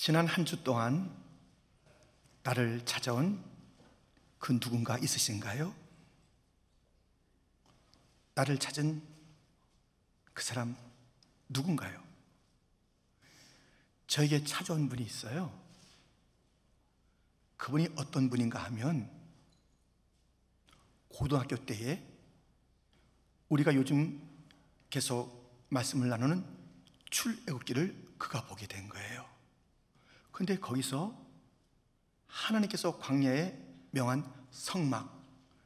지난 한 주 동안 나를 찾아온 그 누군가 있으신가요? 나를 찾은 그 사람 누군가요? 저에게 찾아온 분이 있어요. 그분이 어떤 분인가 하면 고등학교 때에 우리가 요즘 계속 말씀을 나누는 출애굽기를 그가 보게 된 거예요. 그런데 거기서 하나님께서 광야에 명한 성막,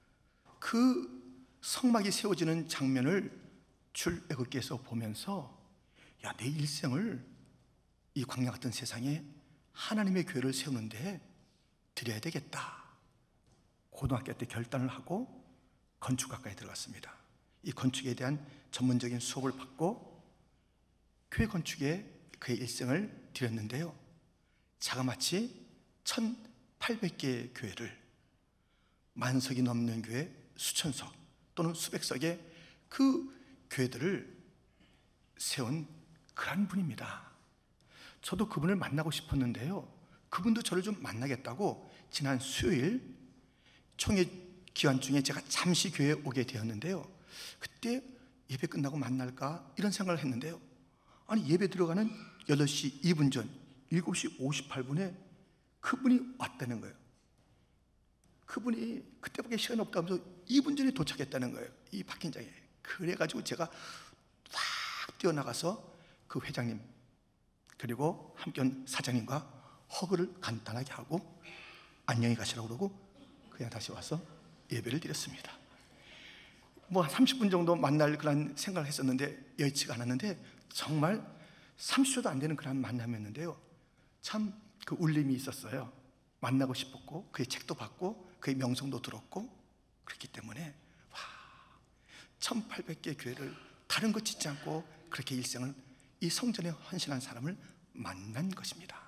그 성막이 세워지는 장면을 출애굽기에서 보면서 야, 내 일생을 이 광야 같은 세상에 하나님의 교회를 세우는데 드려야 되겠다. 고등학교 때 결단을 하고 건축학과에 들어갔습니다. 이 건축에 대한 전문적인 수업을 받고 교회 건축에 그의 일생을 드렸는데요, 자그마치 1800개의 교회를, 만석이 넘는 교회 수천 석 또는 수백 석의 그 교회들을 세운 그런 분입니다. 저도 그분을 만나고 싶었는데요, 그분도 저를 좀 만나겠다고 지난 수요일 총회 기간 중에 제가 잠시 교회에 오게 되었는데요, 그때 예배 끝나고 만날까 이런 생각을 했는데요, 아니 예배 들어가는 8시 2분 전 7시 58분에 그분이 왔다는 거예요. 그분이 그때밖에 시간이 없다면서 2분 전에 도착했다는 거예요, 이 파킹장에. 그래가지고 제가 확 뛰어나가서 그 회장님 그리고 함께한 사장님과 허그를 간단하게 하고 안녕히 가시라고 그러고 그냥 다시 와서 예배를 드렸습니다. 뭐 한 30분 정도 만날 그런 생각을 했었는데 여의치가 않았는데 정말 30초도 안 되는 그런 만남이었는데요, 참 그 울림이 있었어요. 만나고 싶었고 그의 책도 받고 그의 명성도 들었고, 그렇기 때문에 1800개 교회를 다른 것 짓지 않고 그렇게 일생을 이 성전에 헌신한 사람을 만난 것입니다.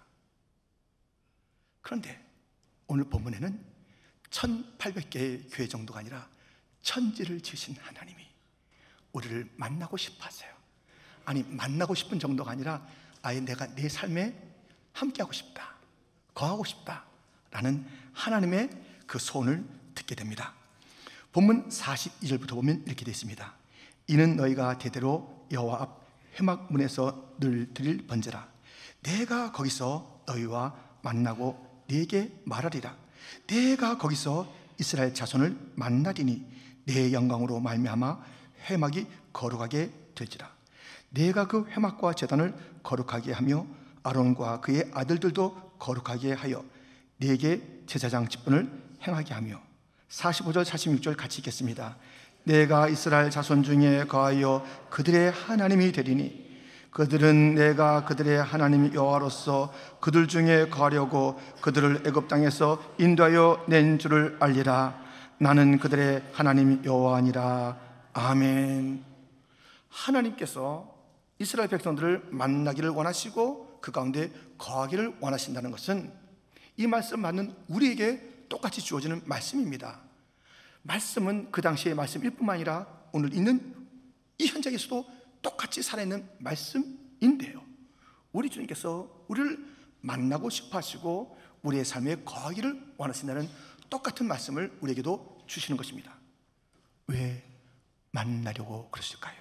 그런데 오늘 본문에는 1800개의 교회 정도가 아니라 천지를 지으신 하나님이 우리를 만나고 싶어 하세요. 아니, 만나고 싶은 정도가 아니라 아예 내가 내 삶에 함께하고 싶다, 거하고 싶다 라는 하나님의 그 소원을 듣게 됩니다. 본문 42절부터 보면 이렇게 되어 있습니다. 이는 너희가 대대로 여호와 앞 회막문에서 늘 드릴 번제라. 내가 거기서 너희와 만나고 네게 말하리라. 내가 거기서 이스라엘 자손을 만나리니 내 영광으로 말미암아 회막이 거룩하게 되지라. 내가 그 회막과 제단을 거룩하게 하며 아론과 그의 아들들도 거룩하게 하여 네게 제사장 직분을 행하게 하며. 45절 46절 같이 읽겠습니다. 내가 이스라엘 자손 중에 거하여 그들의 하나님이 되리니 그들은 내가 그들의 하나님 여호와로서 그들 중에 거하려고 그들을 애굽 땅에서 인도하여 낸 줄을 알리라. 나는 그들의 하나님 여호와니라. 아멘. 하나님께서 이스라엘 백성들을 만나기를 원하시고 그 가운데 거하기를 원하신다는 것은 이 말씀 맞는 우리에게 똑같이 주어지는 말씀입니다. 말씀은 그 당시의 말씀일 뿐만 아니라 오늘 있는 이 현장에서도 똑같이 살아있는 말씀인데요, 우리 주님께서 우리를 만나고 싶어 하시고 우리의 삶에 거하기를 원하신다는 똑같은 말씀을 우리에게도 주시는 것입니다. 왜 만나려고 그러실까요?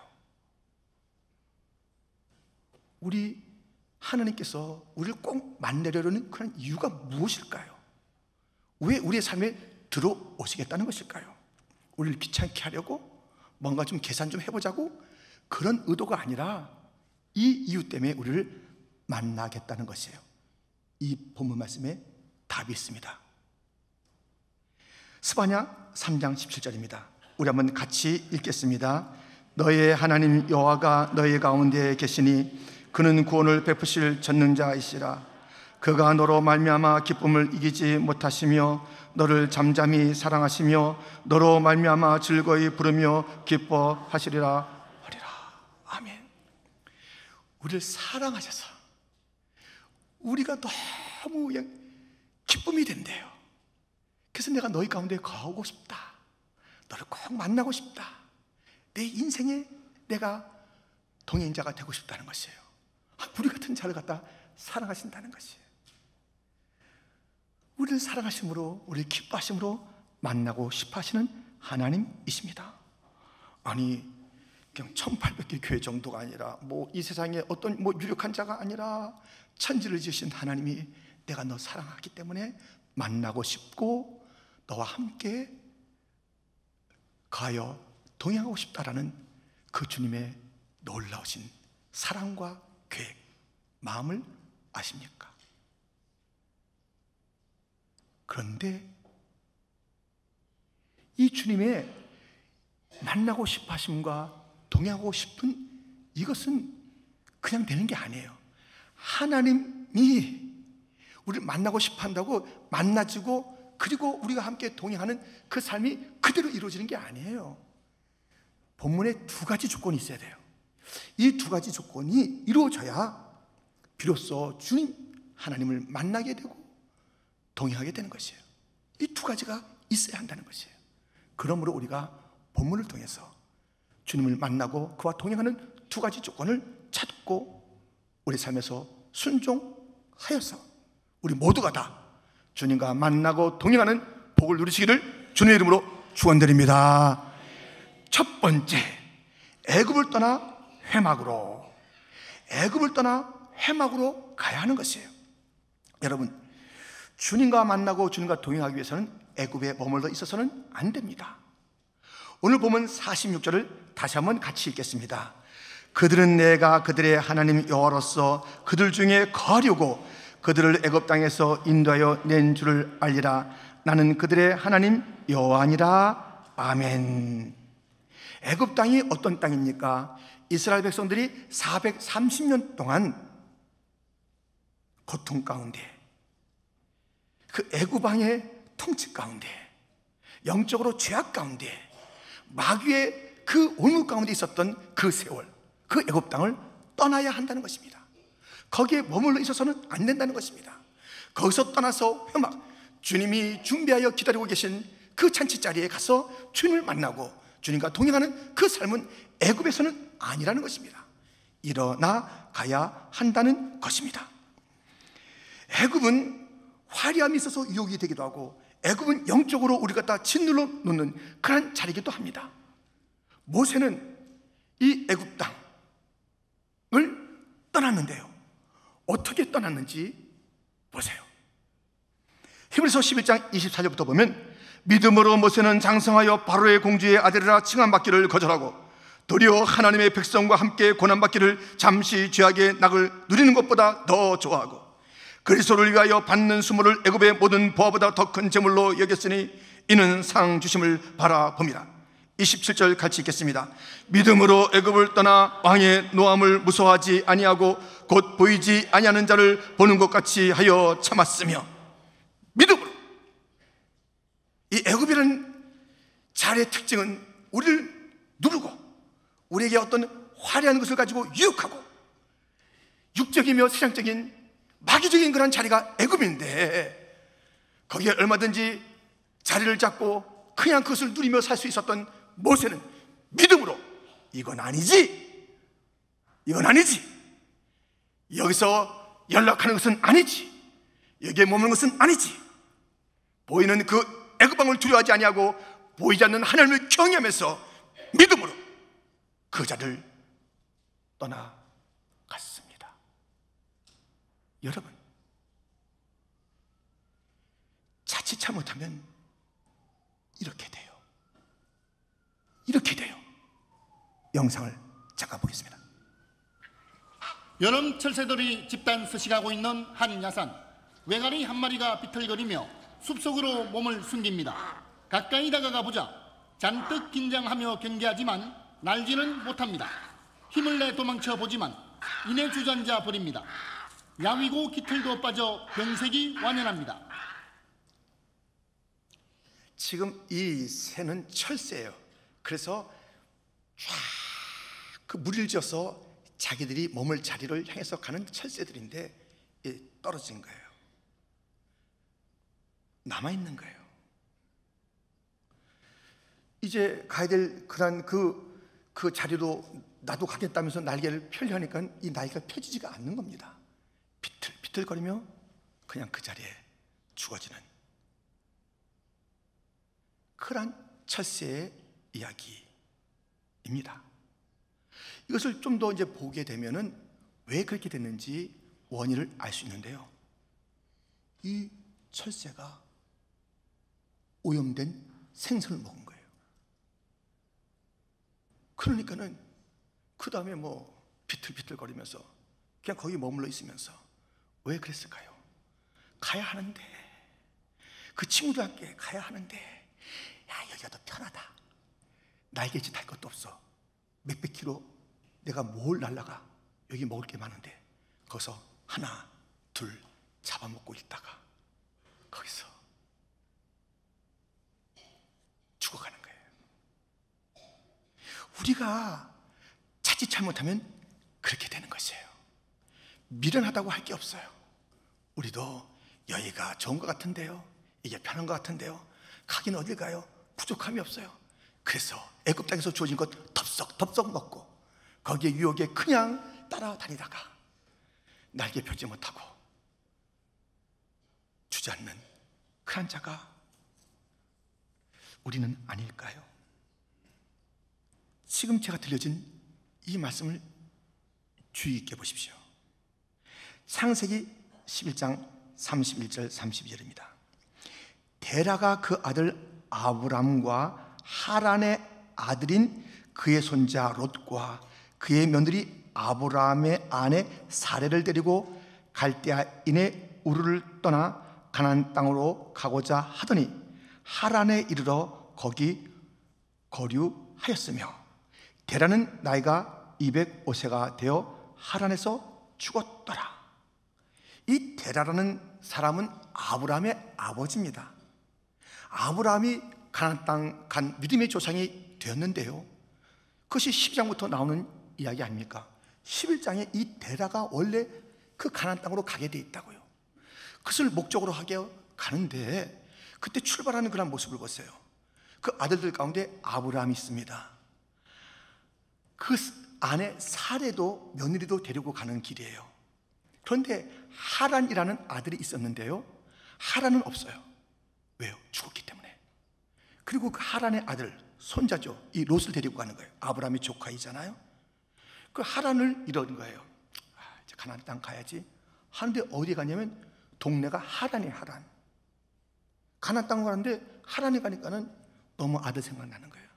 우리 하나님께서 우리를 꼭 만나려는 그런 이유가 무엇일까요? 왜 우리의 삶에 들어오시겠다는 것일까요? 우리를 귀찮게 하려고 뭔가 좀 계산 좀 해보자고 그런 의도가 아니라 이 이유 때문에 우리를 만나겠다는 것이에요. 이 본문 말씀에 답이 있습니다. 스바냐 3장 17절입니다. 우리 한번 같이 읽겠습니다. 너의 하나님 여호와가 너희 가운데 계시니 그는 구원을 베푸실 전능자이시라. 그가 너로 말미암아 기쁨을 이기지 못하시며 너를 잠잠히 사랑하시며 너로 말미암아 즐거이 부르며 기뻐하시리라 하리라. 아멘. 우리를 사랑하셔서 우리가 너무 그냥 기쁨이 된대요. 그래서 내가 너희 가운데 거하고 싶다, 너를 꼭 만나고 싶다, 내 인생에 내가 동행자가 되고 싶다는 것이에요. 우리 같은 자를 갖다 사랑하신다는 것이에요. 우리를 사랑하심으로, 우리를 기뻐하심으로 만나고 싶어 하시는 하나님이십니다. 아니, 그냥 1800개 교회 정도가 아니라 이 세상에 어떤 유력한 자가 아니라 천지를 지으신 하나님이 내가 너 사랑하기 때문에 만나고 싶고 너와 함께 가여 동행하고 싶다라는 그 주님의 놀라우신 사랑과 계획, 마음을 아십니까? 그런데 이 주님의 만나고 싶어 하심과 동행하고 싶은 이것은 그냥 되는 게 아니에요. 하나님이 우리를 만나고 싶어 한다고 만나지고 그리고 우리가 함께 동행하는 그 삶이 그대로 이루어지는 게 아니에요. 본문에 두 가지 조건이 있어야 돼요. 이 두 가지 조건이 이루어져야 비로소 주님 하나님을 만나게 되고 동행하게 되는 것이에요. 이 두 가지가 있어야 한다는 것이에요. 그러므로 우리가 본문을 통해서 주님을 만나고 그와 동행하는 두 가지 조건을 찾고 우리 삶에서 순종하여서 우리 모두가 다 주님과 만나고 동행하는 복을 누리시기를 주님의 이름으로 축원드립니다. 첫 번째, 애굽을 떠나 회막으로, 애굽을 떠나 회막으로 가야 하는 것이에요. 여러분, 주님과 만나고 주님과 동행하기 위해서는 애굽에 머물러 있어서는 안 됩니다. 오늘 보면 46절을 다시 한번 같이 읽겠습니다. 그들은 내가 그들의 하나님 여호와로서 그들 중에 거하려고 그들을 애굽 땅에서 인도하여 낸 줄을 알리라. 나는 그들의 하나님 여호와니라. 아멘. 애굽 땅이 어떤 땅입니까? 이스라엘 백성들이 430년 동안 고통 가운데, 그 애굽 왕의 통치 가운데, 영적으로 죄악 가운데, 마귀의 그 올무 가운데 있었던 그 세월, 그 애굽 땅을 떠나야 한다는 것입니다. 거기에 머물러 있어서는 안 된다는 것입니다. 거기서 떠나서 회막, 주님이 준비하여 기다리고 계신 그 잔치 자리에 가서 주님을 만나고 주님과 동행하는 그 삶은 애굽에서는 아니라는 것입니다. 일어나 가야 한다는 것입니다. 애굽은 화려함이 있어서 유혹이 되기도 하고, 애굽은 영적으로 우리가 다 짓눌러 놓는 그런 자리이기도 합니다. 모세는 이 애굽 땅을 떠났는데요, 어떻게 떠났는지 보세요. 히브리서 11장 24절부터 보면, 믿음으로 모세는 장성하여 바로의 공주의 아들이라 칭함받기를 거절하고 도리어 하나님의 백성과 함께 고난받기를 잠시 죄악의 낙을 누리는 것보다 더 좋아하고 그리스도를 위하여 받는 수모를 애굽의 모든 보화보다 더 큰 재물로 여겼으니 이는 상 주심을 바라봅니다. 27절 같이 읽겠습니다. 믿음으로 애굽을 떠나 왕의 노함을 무서워하지 아니하고 곧 보이지 아니하는 자를 보는 것 같이 하여 참았으며, 믿음으로. 이 애굽이라는 자리의 특징은 우리를 누르고 우리에게 어떤 화려한 것을 가지고 유혹하고 육적이며 세상적인 마귀적인 그런 자리가 애굽인데, 거기에 얼마든지 자리를 잡고 그냥 그것을 누리며 살 수 있었던 모세는 믿음으로 이건 아니지, 이건 아니지, 여기서 연락하는 것은 아니지, 여기에 머무는 것은 아니지, 보이는 그 애굽 왕을 두려워하지 아니하고 보이지 않는 하나님을 경외하면서 믿음으로 그 자리를 떠나갔습니다. 여러분, 자칫 잘못하면 이렇게 돼요. 이렇게 돼요. 영상을 잠깐 보겠습니다. 여름 철새들이 집단 서식하고 있는 한 야산, 외가리 한 마리가 비틀거리며 숲속으로 몸을 숨깁니다. 가까이 다가가 보자 잔뜩 긴장하며 경계하지만 날지는 못합니다. 힘을 내 도망쳐 보지만 이내 주저앉아 버립니다. 야위고 깃털도 빠져 병색이 완연합니다. 지금 이 새는 철새예요. 그래서 쫙 그 무리를 지어서 자기들이 머물 자리를 향해서 가는 철새들인데 떨어진 거예요. 남아있는 거예요. 이제 가야 될 그런 그 자리로 나도 가겠다면서 날개를 펴려니까 이 날개가 펴지지가 않는 겁니다. 비틀비틀거리며 그냥 그 자리에 죽어지는 그러한 철새의 이야기입니다. 이것을 좀 더 이제 보게 되면은 왜 그렇게 됐는지 원인을 알 수 있는데요. 이 철새가 오염된 생선을 먹은 거예요. 그러니까는 그 다음에 뭐 비틀비틀거리면서 그냥 거기 머물러 있으면서 왜 그랬을까요? 가야 하는데, 그 친구들 함께 가야 하는데, 야, 여기가 더 편하다. 날개짓 할 것도 없어. 몇백 킬로 내가 뭘 날라가. 여기 먹을 게 많은데 거기서 하나 둘 잡아먹고 있다가 거기서 죽어가는 거예요. 우리가 자칫 잘못하면 그렇게 되는 것이에요. 미련하다고 할 게 없어요. 우리도 여기가 좋은 것 같은데요, 이게 편한 것 같은데요, 가긴 어딜 가요? 부족함이 없어요. 그래서 애굽 땅에서 주어진 것 덥석 먹고 거기에 유혹에 그냥 따라다니다가 날개 펴지 못하고 주저앉는 그런 자가 우리는 아닐까요? 지금 제가 들려진 이 말씀을 주의 있게 보십시오. 창세기 11장 31절 32절입니다. 데라가 그 아들 아브람과 하란의 아들인 그의 손자 롯과 그의 며느리 아브람의 아내 사레를 데리고 갈대아인의 우르를 떠나 가나안 땅으로 가고자 하더니 하란에 이르러 거기 거류하였으며 데라는 나이가 205세가 되어 하란에서 죽었더라. 이 데라라는 사람은 아브람의 아버지입니다. 아브람이 가나안 땅 간 믿음의 조상이 되었는데요, 그것이 12장부터 나오는 이야기 아닙니까? 11장에 이 데라가 원래 그 가나안 땅으로 가게 돼 있다고요. 그것을 목적으로 하게 가는데 그때 출발하는 그런 모습을 보세요. 그 아들들 가운데 아브라함이 있습니다. 그 아내 사레도 며느리도 데리고 가는 길이에요. 그런데 하란이라는 아들이 있었는데요, 하란은 없어요. 왜요? 죽었기 때문에. 그리고 그 하란의 아들 손자죠, 이 롯을 데리고 가는 거예요. 아브라함의 조카이잖아요. 그 하란을 이러는 거예요. 이제 가나안 땅 가야지 하는데 어디 가냐면 동네가 하란이에요. 하란. 가나안 땅 가는데 하란에 가니까는 너무 아들 생각나는 거예요.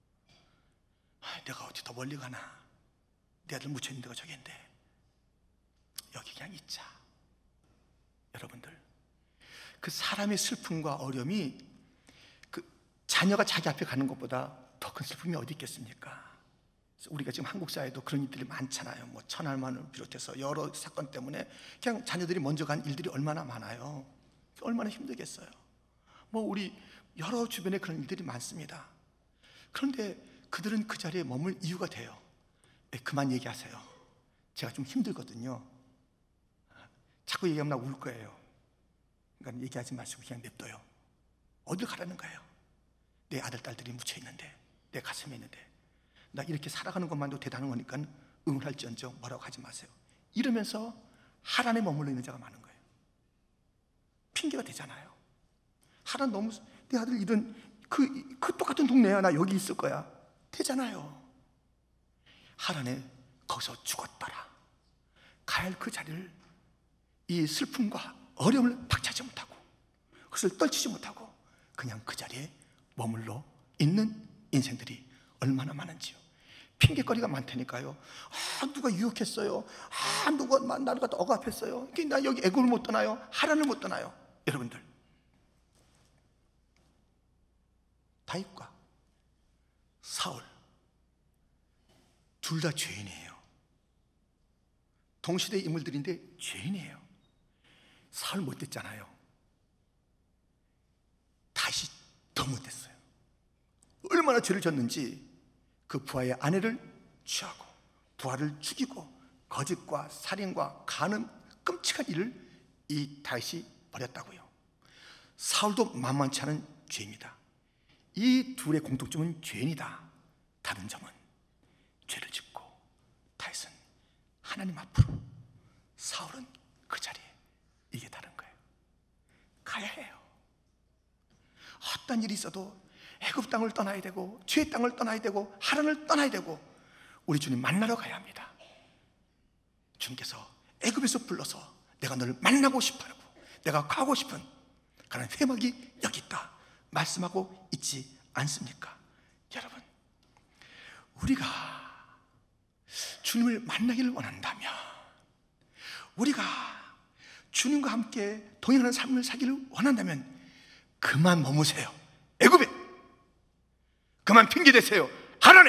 내가 어디 더 멀리 가나, 내 아들 묻혀있는 데가 저기인데 여기 그냥 있자. 여러분들, 그 사람의 슬픔과 어려움이 그 자녀가 자기 앞에 가는 것보다 더 큰 슬픔이 어디 있겠습니까? 우리가 지금 한국 사회에도 그런 일들이 많잖아요. 뭐 천할만을 비롯해서 여러 사건 때문에 그냥 자녀들이 먼저 간 일들이 얼마나 많아요. 얼마나 힘들겠어요. 뭐 우리 여러 주변에 그런 일들이 많습니다. 그런데 그들은 그 자리에 머물 이유가 돼요. 그만 얘기하세요. 제가 좀 힘들거든요. 자꾸 얘기하면 나 울 거예요. 그러니까 얘기하지 마시고 그냥 냅둬요. 어딜 가라는 거예요? 내 아들 딸들이 묻혀 있는데, 내 가슴에 있는데, 나 이렇게 살아가는 것만도 대단한 거니까 응원할지언정 뭐라고 하지 마세요. 이러면서 하란에 머물러 있는 자가 많은 거예요. 핑계가 되잖아요. 하란 너무, 내 아들 이런 그 똑같은 동네야, 나 여기 있을 거야, 되잖아요. 하란에 거기서 죽었더라. 가야 할 그 자리를 이 슬픔과 어려움을 박차지 못하고 그것을 떨치지 못하고 그냥 그 자리에 머물러 있는 인생들이 얼마나 많은지요. 핑계거리가 많다니까요. 누가 유혹했어요. 누가 나를 갖다 억압했어요. 나 여기 애굽을 못 떠나요. 하란을 못 떠나요. 여러분들, 다윗과 사울 둘 다 죄인이에요. 동시대 인물들인데 죄인이에요. 사울 못됐잖아요. 다시 더 못됐어요. 얼마나 죄를 졌는지 그 부하의 아내를 취하고 부하를 죽이고 거짓과 살인과 간음 끔찍한 일을 이 다윗이 벌였다고요. 사울도 만만치 않은 죄입니다. 이 둘의 공통점은 죄인이다. 다른 점은 죄를 짓고 다윗은 하나님 앞으로, 사울은 그 자리에, 이게 다른 거예요. 가야 가야 해요. 어떤 일이 있어도 애굽 땅을 떠나야 되고 죄의 땅을 떠나야 되고 하란을 떠나야 되고 우리 주님 만나러 가야 합니다. 주님께서 애굽에서 불러서 내가 너를 만나고 싶어하고 내가 가고 싶은 그런 회막이 여기 있다 말씀하고 있지 않습니까? 여러분, 우리가 주님을 만나기를 원한다면, 우리가 주님과 함께 동행하는 삶을 살기를 원한다면 그만 머무세요. 애굽에 그만 핑계대세요. 하란에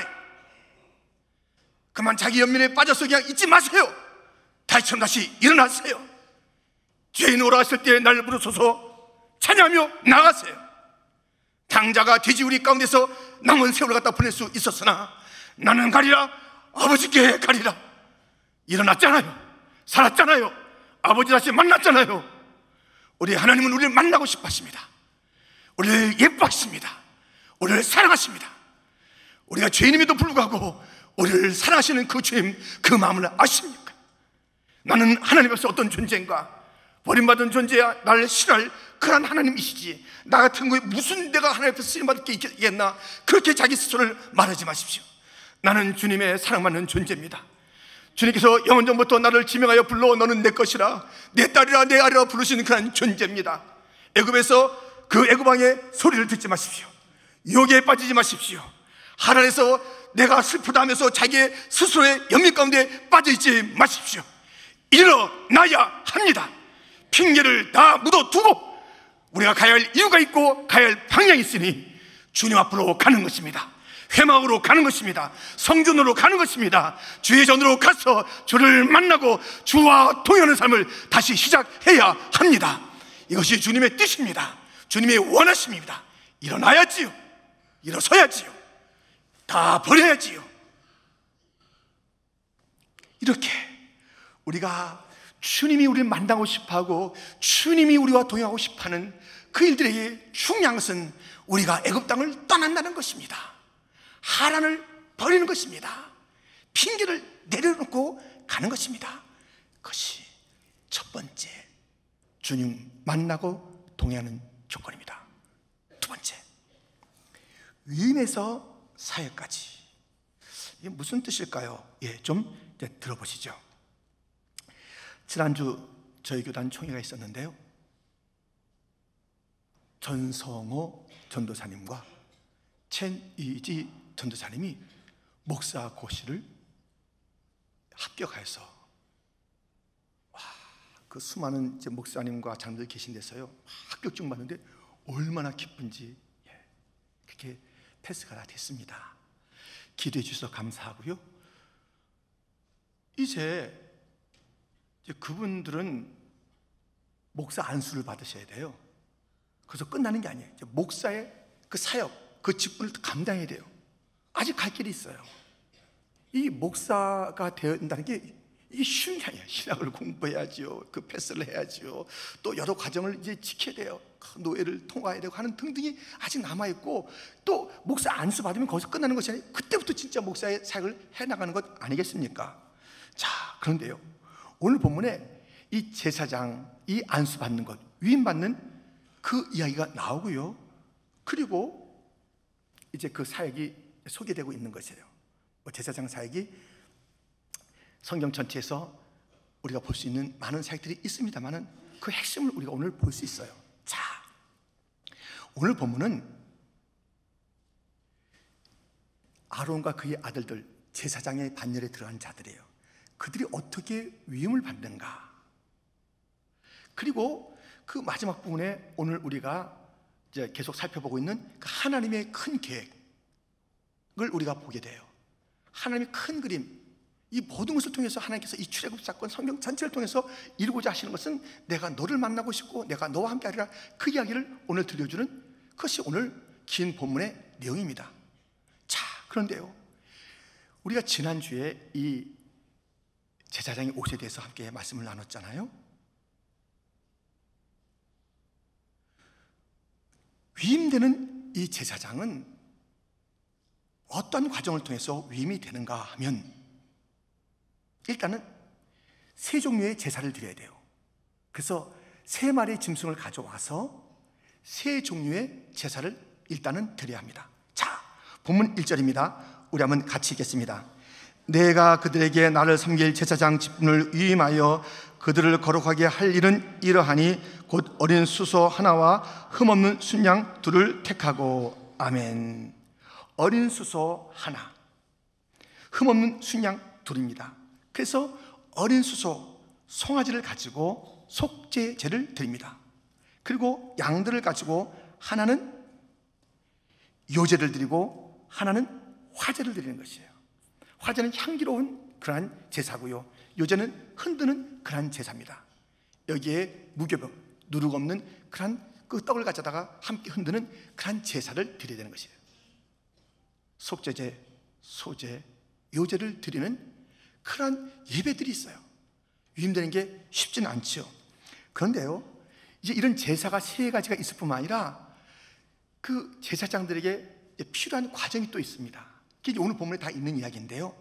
그만 자기 연민에 빠져서 그냥 있지 마세요. 다시처럼 다시 일어나세요. 죄인 오라 했을 때 날 부르소서 찬양하며 나가세요. 당자가 돼지우리 가운데서 남은 세월을 갖다 보낼 수 있었으나 나는 가리라, 아버지께 가리라. 일어났잖아요. 살았잖아요. 아버지 다시 만났잖아요. 우리 하나님은 우리를 만나고 싶어 하십니다. 우리를 예뻐하십니다. 우리를 사랑하십니다. 우리가 죄인임에도 불구하고 우리를 사랑하시는 그 주님, 그 마음을 아십니까? 나는 하나님 앞에서 어떤 존재인가? 버림받은 존재야 나를 싫어할 그런 하나님이시지 나 같은 거에 무슨 내가 하나님 앞에서 쓰임받을 게 있겠나? 그렇게 자기 스스로를 말하지 마십시오. 나는 주님의 사랑받는 존재입니다. 주님께서 영원전부터 나를 지명하여 불러 너는 내 것이라, 내 딸이라, 내 아리라 부르시는 그런 존재입니다. 애굽에서 그 애굽왕의 소리를 듣지 마십시오. 유혹에 빠지지 마십시오. 하란에서 내가 슬프다 하면서 자기의 스스로의 연민 가운데 빠져있지 마십시오. 일어나야 합니다. 핑계를 다 묻어두고 우리가 가야 할 이유가 있고 가야 할 방향이 있으니 주님 앞으로 가는 것입니다. 회막으로 가는 것입니다. 성전으로 가는 것입니다. 주의 전으로 가서 주를 만나고 주와 동행하는 삶을 다시 시작해야 합니다. 이것이 주님의 뜻입니다. 주님의 원하심입니다. 일어나야지요. 일어서야지요. 다 버려야지요. 이렇게 우리가 주님이 우리를 만나고 싶어하고 주님이 우리와 동행하고 싶어하는 그 일들에게 중요한 것은 우리가 애굽 땅을 떠난다는 것입니다. 하란을 버리는 것입니다. 핑계를 내려놓고 가는 것입니다. 그것이 첫 번째 주님 만나고 동행하는 조건입니다. 두 번째, 위임에서 사역까지. 이게 무슨 뜻일까요? 좀 들어보시죠. 지난주 저희 교단 총회가 있었는데요, 전성호 전도사님과 첸이지 전도사님이 목사 고시를 합격해서 그 수많은 이제 목사님과 장로들 계신 데서요 합격증 받는데 얼마나 기쁜지 그렇게 패스가 다 됐습니다. 기도해 주셔서 감사하고요. 이제 그분들은 목사 안수를 받으셔야 돼요. 그래서 끝나는 게 아니에요. 이제 목사의 그 사역, 그 직분을 감당해야 돼요. 아직 갈 길이 있어요. 이 목사가 된다는 게 이게 쉬운 게 아니에요. 신학을 공부해야지요. 그 패스를 해야지요. 또 여러 과정을 이제 지켜야 돼요. 노예를 통과해야 되고 하는 등등이 아직 남아있고, 또 목사 안수 받으면 거기서 끝나는 것이 아니에요. 그때부터 진짜 목사의 사역을 해나가는 것 아니겠습니까? 자, 그런데요, 오늘 본문에 이 제사장, 이 안수 받는 것, 위임받는 그 이야기가 나오고요. 그리고 이제 그 사역이 소개되고 있는 것이에요. 제사장 사역이 성경 전체에서 우리가 볼 수 있는 많은 사역들이 있습니다만은 그 핵심을 우리가 오늘 볼 수 있어요. 자, 오늘 본문은 아론과 그의 아들들, 제사장의 반열에 들어간 자들이에요. 그들이 어떻게 위임을 받는가, 그리고 그 마지막 부분에 오늘 우리가 이제 계속 살펴보고 있는 그 하나님의 큰 계획을 우리가 보게 돼요. 하나님의 큰 그림, 이 모든 것을 통해서 하나님께서 이 출애굽 사건, 성경 전체를 통해서 이루고자 하시는 것은 내가 너를 만나고 싶고 내가 너와 함께 하리라, 그 이야기를 오늘 들려주는 그것이 오늘 긴 본문의 내용입니다. 자, 그런데요, 우리가 지난주에 이 제사장의 옷에 대해서 함께 말씀을 나눴잖아요. 위임되는 이 제사장은 어떤 과정을 통해서 위임이 되는가 하면, 일단은 세 종류의 제사를 드려야 돼요. 그래서 세 마리의 짐승을 가져와서 세 종류의 제사를 일단은 드려야 합니다. 자, 본문 1절입니다. 우리 한번 같이 읽겠습니다. 내가 그들에게 나를 섬길 제사장 직분을 위임하여 그들을 거룩하게 할 일은 이러하니 곧 어린 수소 하나와 흠없는 순양 둘을 택하고. 아멘. 어린 수소 하나, 흠없는 순양 둘입니다. 그래서 어린 수소 송아지를 가지고 속죄제를 드립니다. 그리고 양들을 가지고 하나는 요제를 드리고 하나는 화제를 드리는 것이에요. 화제는 향기로운 그러한 제사고요, 요제는 흔드는 그러한 제사입니다. 여기에 무교병, 누룩 없는 그러한 그 떡을 가져다가 함께 흔드는 그러한 제사를 드려야 되는 것이에요. 속죄제, 소제, 요제를 드리는 그러한 예배들이 있어요. 위임되는 게 쉽지는 않죠. 그런데요, 이제 이런 제사가 세 가지가 있을 뿐만 아니라 그 제사장들에게 필요한 과정이 또 있습니다. 그게 오늘 본문에 다 있는 이야기인데요,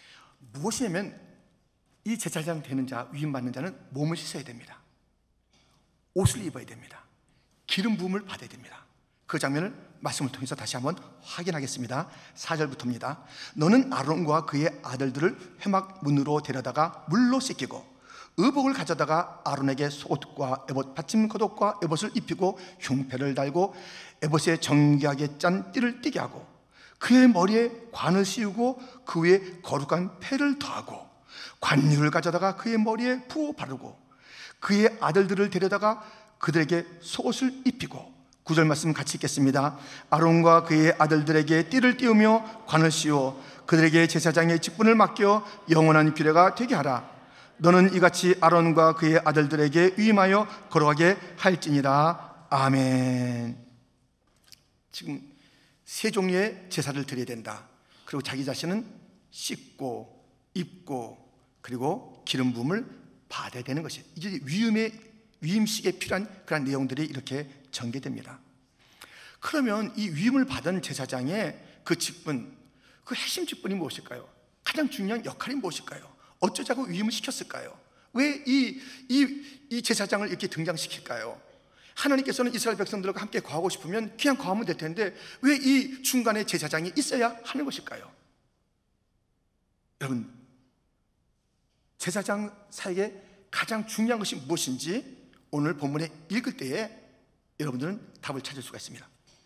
무엇이냐면 이 제사장 되는 자, 위임받는 자는 몸을 씻어야 됩니다. 옷을 입어야 됩니다. 기름 부음을 받아야 됩니다. 그 장면을 말씀을 통해서 다시 한번 확인하겠습니다. 4절부터입니다. 너는 아론과 그의 아들들을 회막 문으로 데려다가 물로 씻기고 의복을 가져다가 아론에게 속옷과 에봇 받침 겉옷과 에봇을 입히고 흉패를 달고 에봇에 정교하게 짠 띠를 띠게 하고 그의 머리에 관을 씌우고 그 위에 거룩한 패를 더하고 관유를 가져다가 그의 머리에 부어 바르고 그의 아들들을 데려다가 그들에게 속옷을 입히고. 9절 말씀 같이 읽겠습니다. 아론과 그의 아들들에게 띠를 띄우며 관을 씌워 그들에게 제사장의 직분을 맡겨 영원한 규례가 되게 하라. 너는 이같이 아론과 그의 아들들에게 위임하여 거룩하게 할지니라. 아멘. 지금 세 종류의 제사를 드려야 된다. 그리고 자기 자신은 씻고 입고 그리고 기름 부음을 받아야 되는 것이에요. 이제 위임식에 필요한 그런 내용들이 이렇게 전개됩니다. 그러면 이 위임을 받은 제사장의 그 직분, 그 핵심 직분이 무엇일까요? 가장 중요한 역할이 무엇일까요? 어쩌자고 위임을 시켰을까요? 왜 이 제사장을 이렇게 등장시킬까요? 하나님께서는 이스라엘 백성들과 함께 거하고 싶으면 그냥 거하면 될 텐데 왜 이 중간에 제사장이 있어야 하는 것일까요? 여러분, 제사장 사역에 가장 중요한 것이 무엇인지 오늘 본문에 읽을 때에 여러분들은 답을 찾을 수가 있습니다.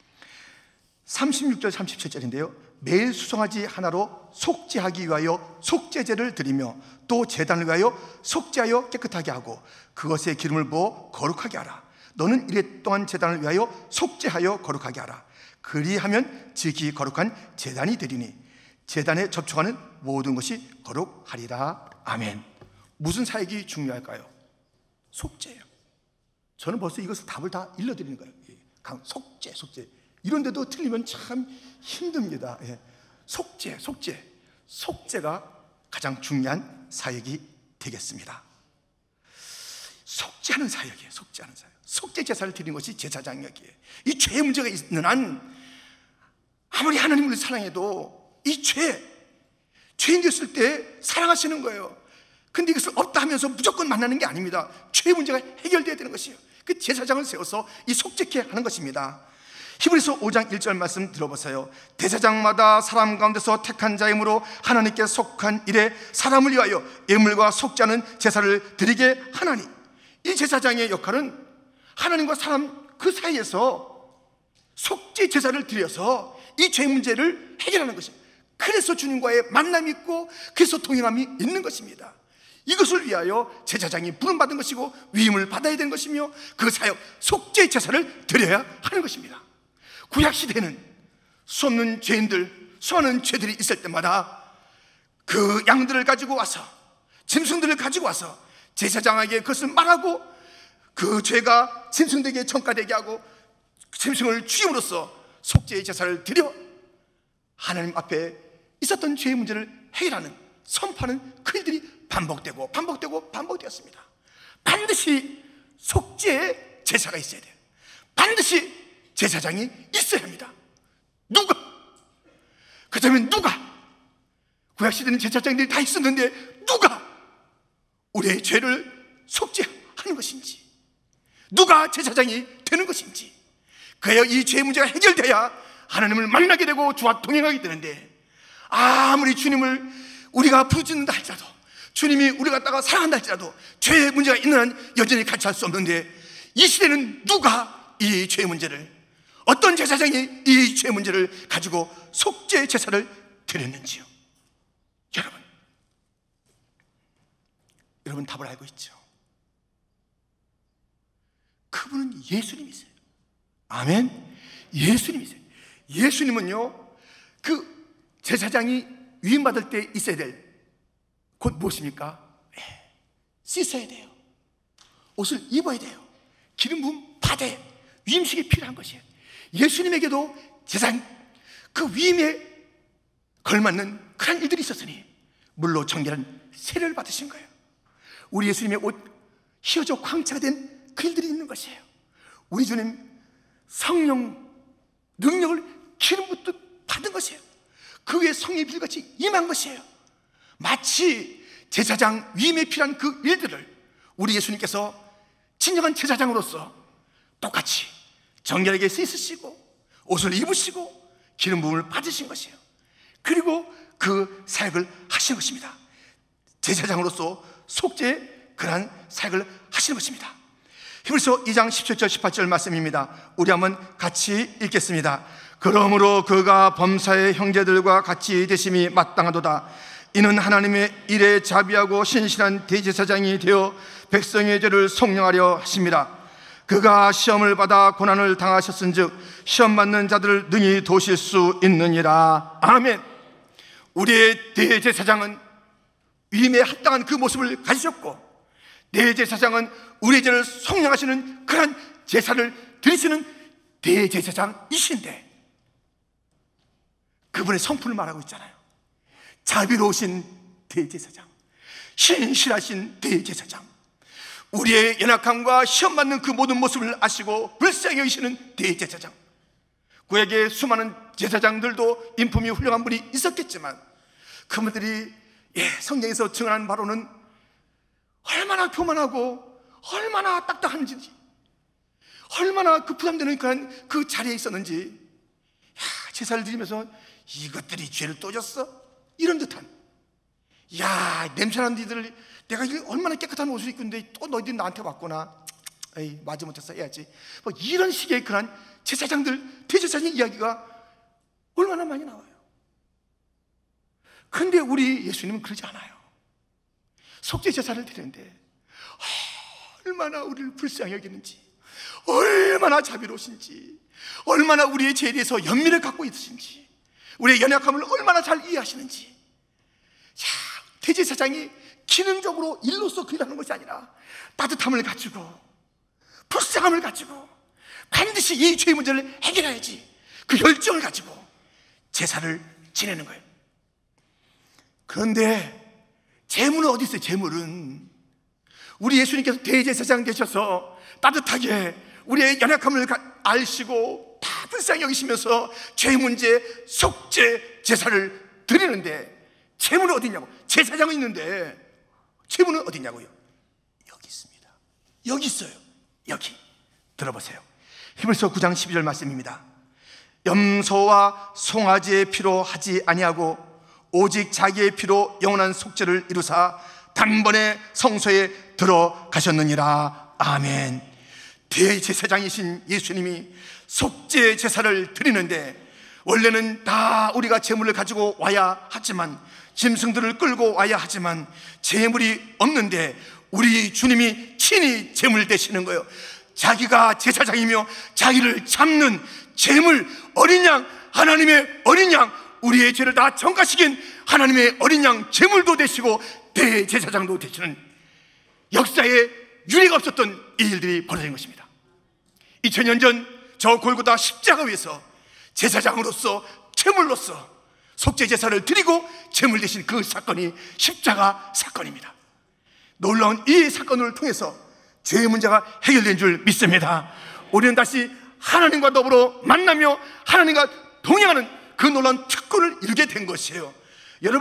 36절 37절인데요 매일 수송아지 하나로 속죄하기 위하여 속죄제를 드리며 또 제단을 위하여 속죄하여 깨끗하게 하고 그것에 기름을 부어 거룩하게 하라. 너는 이레 동안 제단을 위하여 속죄하여 거룩하게 하라. 그리하면 지극히 거룩한 제단이 되리니 제단에 접촉하는 모든 것이 거룩하리라. 아멘. 무슨 사역이 중요할까요? 속죄예요. 저는 벌써 이것을 답을 다 일러드리는 거예요. 속죄. 이런데도 틀리면 참 힘듭니다. 속죄가 가장 중요한 사역이 되겠습니다. 속죄하는 사역이에요. 속죄 제사를 드리는 것이 제사장 역이에요. 이 죄의 문제가 있는 한 아무리 하나님을 사랑해도 이 죄인 됐을 때 사랑하시는 거예요. 근데 이것을 없다 하면서 무조건 만나는 게 아닙니다. 죄의 문제가 해결돼야 되는 것이에요. 그 제사장을 세워서 이 속죄케 하는 것입니다. 히브리서 5장 1절 말씀 들어보세요. 대제사장마다 사람 가운데서 택한 자이므로 하나님께 속한 일에 사람을 위하여 예물과 속죄하는 제사를 드리게 하나니. 이 제사장의 역할은 하나님과 사람 그 사이에서 속죄 제사를 드려서 이 죄 문제를 해결하는 것입니다. 그래서 주님과의 만남이 있고 그래서 동행함이 있는 것입니다. 이것을 위하여 제사장이 부름받은 것이고 위임을 받아야 되는 것이며 그 사역 속죄 제사를 드려야 하는 것입니다. 구약시대에는 수없는 죄인들, 수많은 죄들이 있을 때마다 그 양들을 가지고 와서 짐승들을 가지고 와서 제사장에게 그것을 말하고 그 죄가 짐승들에게 전가되게 하고 짐승을 죽임으로써 속죄의 제사를 드려 하나님 앞에 있었던 죄의 문제를 해결하는 선포하는 그 일들이 반복되었습니다. 반드시 속죄의 제사가 있어야 돼요. 반드시 제사장이 있어야 합니다. 그렇다면 누가? 구약시대는 제사장들이 다 있었는데 누가 우리의 죄를 속죄하는 것인지, 누가 제사장이 되는 것인지, 그래야 이 죄 문제가 해결돼야 하나님을 만나게 되고 주와 동행하게 되는데, 아무리 주님을 우리가 부르짖는다 할지라도, 주님이 우리 갖다가 사랑한다 할지라도 죄의 문제가 있는 한 여전히 같이 할 수 없는데, 이 시대는 누가 이 죄의 문제를, 어떤 제사장이 이 죄의 문제를 가지고 속죄 제사를 드렸는지요? 여러분 답을 알고 있죠? 그분은 예수님이세요. 아멘. 예수님이세요. 예수님은요, 그 제사장이 위임받을 때 있어야 될 곧 무엇입니까? 씻어야 돼요. 옷을 입어야 돼요. 기름 부음 받아야 돼요. 위임식이 필요한 것이에요. 예수님에게도 제사장 그 위임에 걸맞는 그런 일들이 있었으니 물로 정결한 세례를 받으신 거예요. 우리 예수님의 옷 휘어져 광채가 된 그 일들이 있는 것이에요. 우리 주님 성령 능력을 기름 붓듯 받은 것이에요. 그 위에 성령의 빛같이 임한 것이에요. 마치 제사장 위임에 필요한 그 일들을 우리 예수님께서 진정한 제사장으로서 똑같이 정결하게 씻으시고 옷을 입으시고 기름 부음을 받으신 것이에요. 그리고 그 사역을 하신 것입니다. 제사장으로서 속죄의 그러한 사역을 하시는 것입니다. 히브리서 2장 17절 18절 말씀입니다. 우리 한번 같이 읽겠습니다. 그러므로 그가 범사의 형제들과 같이 되심이 마땅하도다. 이는 하나님의 일에 자비하고 신실한 대제사장이 되어 백성의 죄를 속량하려 하심이라. 그가 시험을 받아 고난을 당하셨은즉 시험 받는 자들을 능히 도우실 수 있느니라. 아멘. 우리의 대제사장은 위임에 합당한 그 모습을 가지셨고, 대제사장은 우리의 죄를 속량하시는 그런 제사를 드리시는 대제사장이신데, 그분의 성품을 말하고 있잖아요. 자비로우신 대제사장, 신실하신 대제사장, 우리의 연약함과 시험받는 그 모든 모습을 아시고 불쌍히 여기시는 대제사장. 구약의 수많은 제사장들도 인품이 훌륭한 분이 있었겠지만, 그분들이 성경에서 증언한 바로는 얼마나 교만하고 얼마나 딱딱한지, 얼마나 그 부담되는 그 자리에 있었는지, 제사를 드리면서 이것들이 죄를 또 졌어? 이런 듯한, 냄새나는 니들, 내가 얼마나 깨끗한 옷을 입고 있는데 또 너희들이 나한테 왔구나, 에이 마지못해서 해야지, 뭐 이런 식의 그런 제사장들, 대제사장의 이야기가 얼마나 많이 나와요. 그런데 우리 예수님은 그러지 않아요. 속죄 제사를 드리는데 얼마나 우리를 불쌍히 여기는지, 얼마나 자비로우신지, 얼마나 우리의 죄에 대해서 연민을 갖고 있으신지, 우리의 연약함을 얼마나 잘 이해하시는지. 대제사장이 기능적으로 일로서 그 일하는 것이 아니라 따뜻함을 가지고, 불쌍함을 가지고, 반드시 이 죄의 문제를 해결해야지, 그 열정을 가지고 제사를 지내는 거예요. 그런데 재물은 어디 있어요? 재물은 우리 예수님께서 대제사장 되셔서 따뜻하게 우리의 연약함을 아시고 다 불쌍히 여기시면서 죄 문제 속죄 제사를 드리는데, 재물은 어디 있냐고. 제사장은 있는데 재물은 어디 있냐고요. 여기 있습니다. 여기 있어요. 여기 들어보세요. 히브리서 9장 12절 말씀입니다. 염소와 송아지의 피로 하지 아니하고 오직 자기의 피로 영원한 속죄를 이루사 단번에 성소에 들어가셨느니라. 아멘. 대제사장이신 예수님이 속죄 제사를 드리는데, 원래는 다 우리가 제물을 가지고 와야 하지만, 짐승들을 끌고 와야 하지만 제물이 없는데 우리 주님이 친히 제물 되시는 거예요. 자기가 제사장이며 자기를 잡는 제물, 어린 양, 하나님의 어린 양, 우리의 죄를 다 정가시킨 하나님의 어린 양 제물도 되시고 대제사장도 되시는, 역사에 유례가 없었던 이 일들이 벌어진 것입니다. 2000년 전 저 골고다 십자가 위에서 제사장으로서, 제물로서 속죄 제사를 드리고 제물 되신 그 사건이 십자가 사건입니다. 놀라운 이 사건을 통해서 죄의 문제가 해결된 줄 믿습니다. 우리는 다시 하나님과 더불어 만나며 하나님과 동행하는 그 놀라운 특권을 이루게 된 것이에요. 여러분,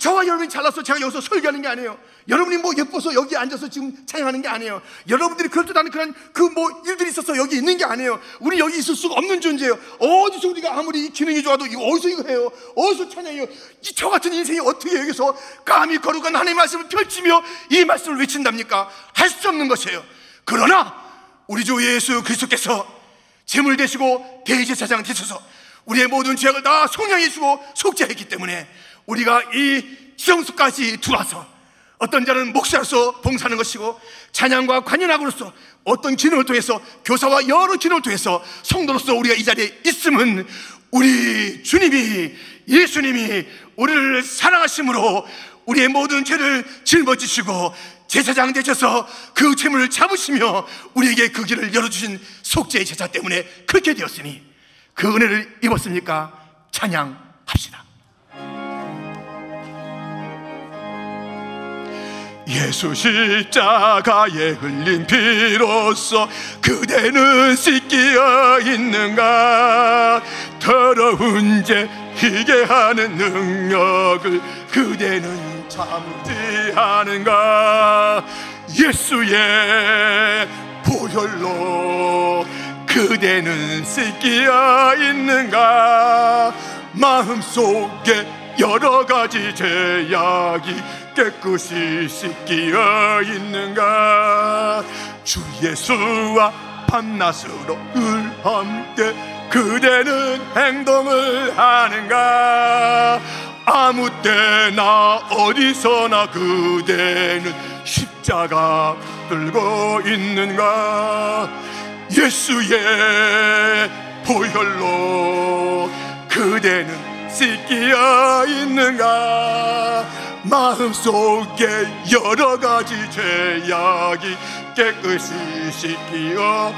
저와 여러분이 잘나서 제가 여기서 설교하는 게 아니에요. 여러분이 뭐 예뻐서 여기 앉아서 지금 찬양하는 게 아니에요. 여러분들이 그럴듯하는 그런 그 뭐 일들이 있어서 여기 있는 게 아니에요. 우리 여기 있을 수가 없는 존재예요. 어디서 우리가 아무리 기능이 좋아도 이거 어디서 이거 해요? 어디서 찬양해요? 저 같은 인생이 어떻게 여기서 감히 거룩한 하나님의 말씀을 펼치며 이 말씀을 외친답니까? 할 수 없는 것이에요. 그러나 우리 주 예수 그리스도께서 제물 되시고 대제사장 되셔서 우리의 모든 죄악을 다 속량해 주고 속죄했기 때문에 우리가 이 지성소까지 들어와서 어떤 자는 목사로서 봉사하는 것이고 찬양과 관연학으로서 어떤 기능을 통해서 교사와 여러 기능을 통해서 성도로서 우리가 이 자리에 있음은 우리 주님이 예수님이 우리를 사랑하심으로 우리의 모든 죄를 짊어지시고 제사장 되셔서 그 재물을 잡으시며 우리에게 그 길을 열어주신 속죄의 제사 때문에 그렇게 되었으니 그 은혜를 입었습니까? 찬양합시다. 예수 십자가에 흘린 피로써 그대는 씻기어 있는가? 더러운 죄 희게 하는 능력을 그대는 참지 하는가? 예수의 보혈로 그대는 씻기어 있는가? 마음속에 여러 가지 죄악이 깨끗이 씻기어 있는가? 주 예수와 밤낮으로 늘 함께 그대는 행동을 하는가? 아무 때나 어디서나 그대는 십자가 들고 있는가? 예수의 보혈로 그대는 씻기어 있는가? 마음속에 여러 가지 죄악이 깨끗이 씻기어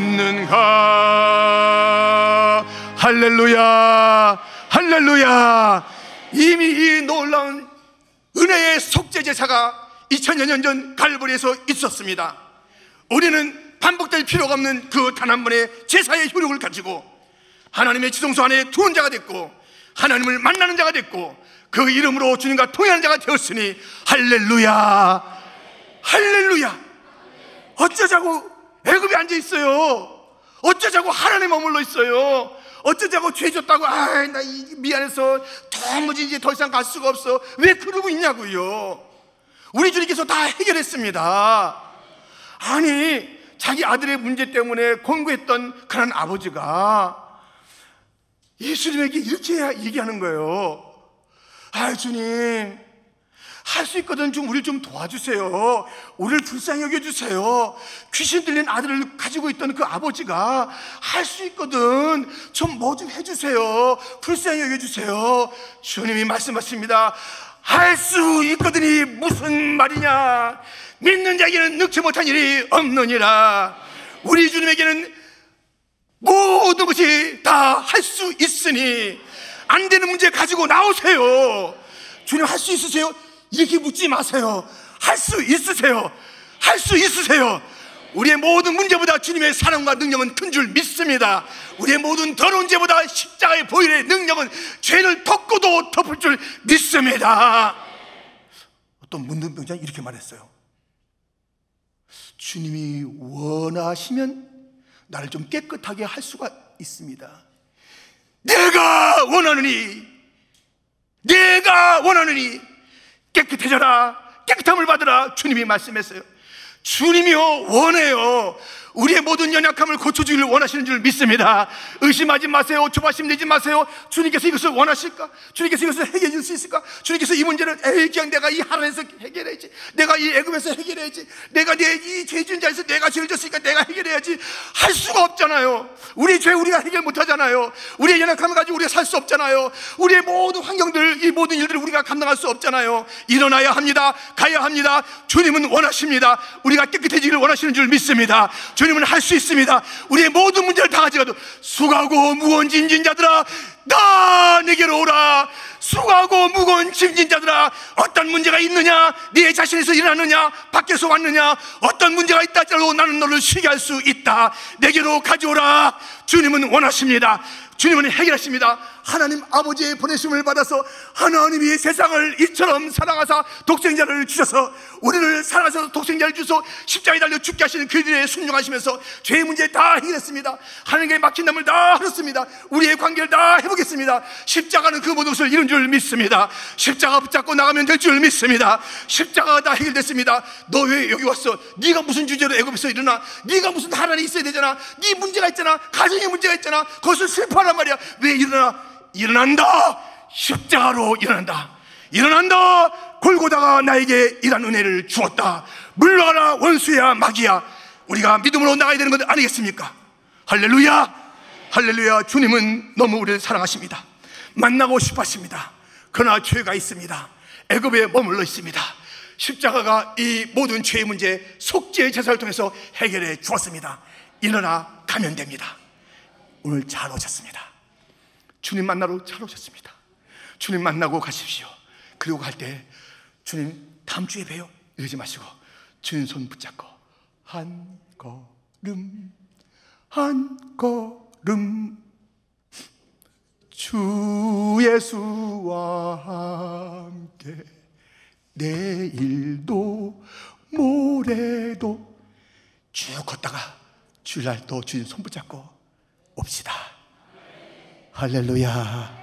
있는가? 할렐루야, 할렐루야. 이미 이 놀라운 은혜의 속죄 제사가 2000여 년 전 갈보리에서 있었습니다. 우리는 반복될 필요가 없는 그 단 한 번의 제사의 효력을 가지고 하나님의 지성소 안에 들어온 자가 됐고 하나님을 만나는 자가 됐고 그 이름으로 주님과 통행하는 자가 되었으니 할렐루야, 할렐루야. 어쩌자고 애굽에 앉아 있어요? 어쩌자고 하나님에 머물러 있어요? 어쩌자고 죄 졌다고 나 미안해서 도무지 이제 더 이상 갈 수가 없어. 왜 그러고 있냐고요? 우리 주님께서 다 해결했습니다. 아니 자기 아들의 문제 때문에 권고했던 그런 아버지가 예수님에게 이렇게 얘기하는 거예요. 주님, 할 수 있거든 좀 우리를 좀 도와주세요. 우리를 불쌍히 여겨주세요. 귀신 들린 아들을 가지고 있던 그 아버지가 할 수 있거든 좀 뭐 좀 해주세요. 불쌍히 여겨주세요. 주님이 말씀하십니다. 할 수 있거든이 무슨 말이냐? 믿는 자에게는 능치 못한 일이 없느니라. 우리 주님에게는 모든 것이 다 할 수 있으니 안 되는 문제 가지고 나오세요. 주님 할 수 있으세요? 이렇게 묻지 마세요. 할 수 있으세요. 할 수 있으세요. 우리의 모든 문제보다 주님의 사랑과 능력은 큰 줄 믿습니다. 우리의 모든 더러운 죄보다 십자가의 보혈의 능력은 죄를 덮고도 덮을 줄 믿습니다. 어떤 문둥병자는 이렇게 말했어요. 주님이 원하시면 나를 좀 깨끗하게 할 수가 있습니다. 내가 원하느니 깨끗해져라, 깨끗함을 받으라. 주님이 말씀했어요. 주님이요 원해요. 우리의 모든 연약함을 고쳐주기를 원하시는 줄 믿습니다. 의심하지 마세요. 조바심 내지 마세요. 주님께서 이것을 원하실까? 주님께서 이것을 해결해 줄 수 있을까? 주님께서 이 문제를 그냥 내가 이 하란에서 해결해야지, 내가 이 애굽에서 해결해야지, 내가 이 죄진 자에서 내가 죄를 졌으니까 내가 해결해야지 할 수가 없잖아요. 우리의 죄 우리가 해결 못하잖아요. 우리의 연약함을 가지고 우리가 살 수 없잖아요. 우리의 모든 환경들, 이 모든 일들을 우리가 감당할 수 없잖아요. 일어나야 합니다. 가야 합니다. 주님은 원하십니다. 우리가 깨끗해지기를 원하시는 줄 믿습니다. 주님은 할 수 있습니다. 우리의 모든 문제를 다 가져가도 수고하고 무거운 짐진 자들아 나 내게로 오라. 수고하고 무거운 짐진 자들아, 어떤 문제가 있느냐? 네 자신에서 일어나느냐? 밖에서 왔느냐? 어떤 문제가 있다 할지라도 나는 너를 쉬게 할 수 있다. 내게로 가져오라. 주님은 원하십니다. 주님은 해결하십니다. 하나님 아버지의 보내심을 받아서 하나님이 세상을 이처럼 사랑하사 독생자를 주셔서 우리를 사랑하셔서 독생자를 주셔서 십자가에 달려 죽게 하시는 그들의 순종하시면서 죄의 문제 다 해결했습니다. 하나님께 막힌 담을 다 흘렸습니다. 우리의 관계를 다 회복했습니다. 십자가는 그 모든 것을 이룬 줄 믿습니다. 십자가 붙잡고 나가면 될 줄 믿습니다. 십자가가 다 해결됐습니다. 너 왜 여기 왔어? 네가 무슨 주제로 애굽에서 일어나? 네가 무슨 하나님이 있어야 되잖아. 네 문제가 있잖아. 가정에 문제가 있잖아. 그것을 슬퍼하란 말이야. 왜 일어나? 일어난다. 십자가로 일어난다. 일어난다. 골고다가 나에게 이런 은혜를 주었다. 물러가라 원수야 마귀야. 우리가 믿음으로 나가야 되는 것 아니겠습니까? 할렐루야. 할렐루야. 주님은 너무 우리를 사랑하십니다. 만나고 싶어 하십니다. 그러나 죄가 있습니다. 애굽에 머물러 있습니다. 십자가가 이 모든 죄의 문제 속죄의 제사를 통해서 해결해 주었습니다. 일어나 가면 됩니다. 오늘 잘 오셨습니다. 주님 만나러 잘 오셨습니다. 주님 만나고 가십시오. 그리고 갈 때 주님 다음 주에 봬요 이러지 마시고 주님 손 붙잡고 한 걸음 한 걸음 주 예수와 함께 내일도 모레도 쭉 걷다가 주일날 또 주님 손 붙잡고 옵시다. 할렐루야.